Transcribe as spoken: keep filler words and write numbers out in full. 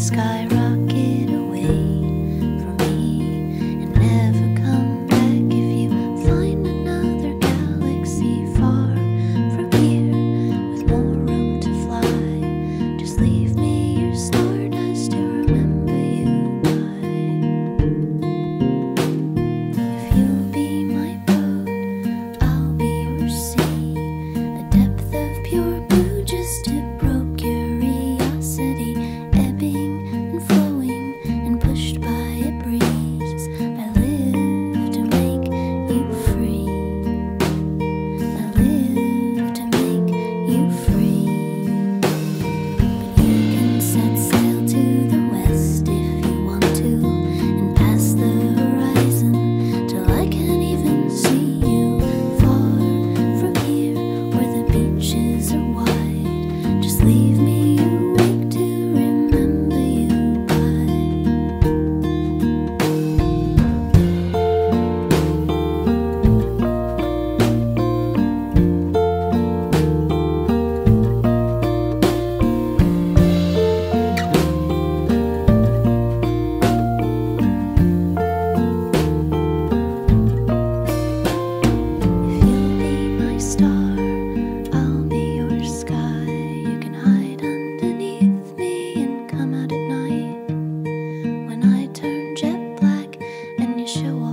skyrocket away from me and never come back. If you find another galaxy far from here with more room to fly, just leave me your stardust to remember you by. If you'll be my boat, I'll be your sea, a depth of pure blue just to probe curiosity, ebbing and flowing and pushed by a breeze. I live to make you free. I live to make you free. But you can set sail to the west if you want to, and past the horizon till I can't even see you. Far from here where the beaches are wide, just leave me awake to remember you by. If you'll be my star, I'll be your sky. You can hide underneath me and come out at night when I turn jet black and you show